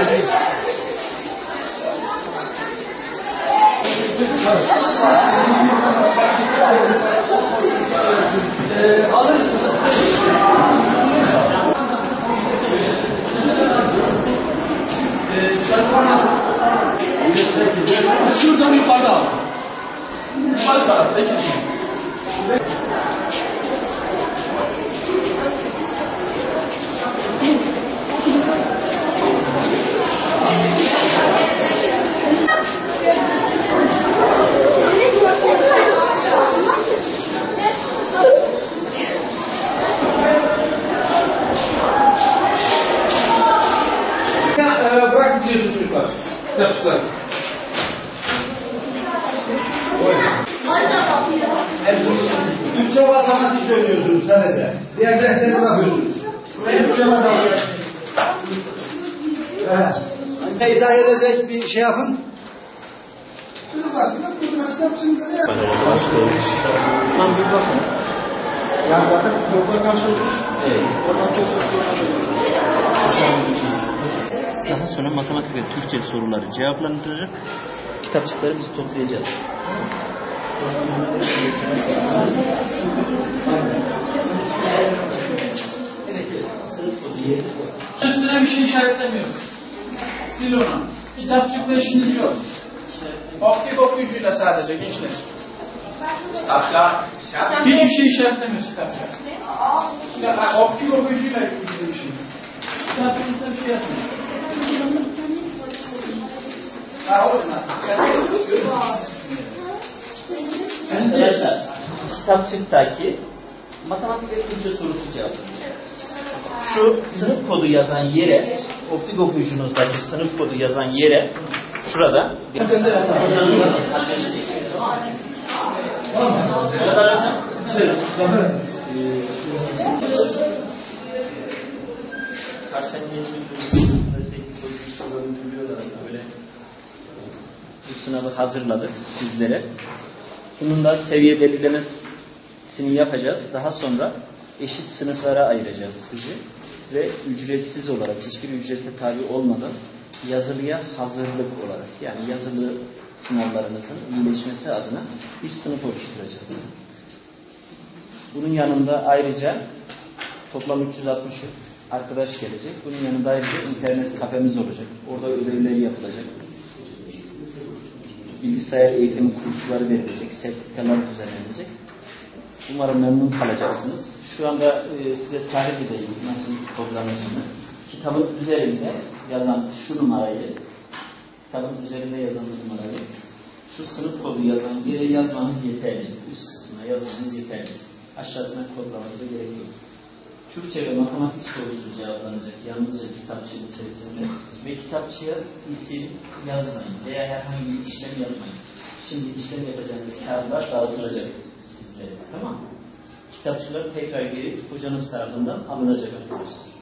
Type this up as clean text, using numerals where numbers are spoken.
Şuradan yukarıda al. Yukarı tarafta ikisi. Bırak gidiyorsun çocuklar. Kitapçılar. Türkçe matematik söylüyorsunuz sadece. Diğer dersleri bırakıyorsunuz. Türkçe matematik. Evet. İdare edecek bir şey yapın. Tam bir bakın. Yani zaten çocuklar karşıladık. Evet. Oradan çok Daha sonra matematik ve Türkçe soruları cevaplandıracak kitapçıkları biz toplayacağız. Üstüne bir şey işaretlemiyoruz. Sil onu. Kitapçıkla işiniz yok. Optik okuyucuyla sadece gençler. Hiçbir şey işaretlemiyoruz kitapçığa. Optik okuyucuyla ilgili bir şey. Kitapçıkta bir şey yapmıyoruz. Arkadaşlar, kitapçıktaki matematik ve Türkçe sorusu cevaplanacak. Şu sınıf kodu yazan yere, optik okuyucunuzdaki sınıf kodu yazan yere, şurada bir bu sınavı hazırladık sizlere. Bunun da seviye belirlemesini yapacağız. Daha sonra eşit sınıflara ayıracağız sizi. Ve ücretsiz olarak, hiçbir ücrete tabi olmadan yazılıya hazırlık olarak, yani yazılı sınavlarınızın iyileşmesi adına bir sınıf oluşturacağız. Bunun yanında ayrıca toplam 360 arkadaş gelecek. Bunun yanında ayrıca internet kafemiz olacak. Orada ödevleri yapılacak. Bilgisayar eğitimi kursları verilecek, sertifikalar düzenlenecek. Umarım memnun kalacaksınız. Şu anda size tarif edeyim nasıl programladığını. Kitabın üzerinde yazan şu numarayı, şu sınıf kodu yazan yere yazmanız yeterli. Üst kısmına yazmanız yeterli. Aşağısına kodlamanıza gerek yok. Türkçe ve matematik sorusu cevaplanacak yalnızca kitapçığın içerisinde ve kitapçıya isim yazmayın veya herhangi bir işlem yapmayın. Şimdi işlem yapacağınız kağıtlar dağıtılacak sizlere, tamam mı? Kitapçılar tekrar geri hocanız tarafından alınacak arkadaşlar.